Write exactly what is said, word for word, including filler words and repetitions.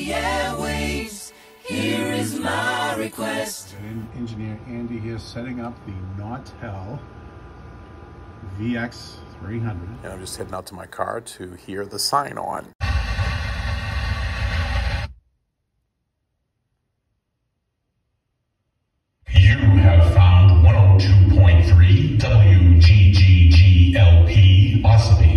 the airwaves. Here is my request. Engineer Andy here, setting up the Nautel V X three hundred. And I'm just heading out to my car to hear the sign on. You have found one oh two point three W G G G L P Ossipee.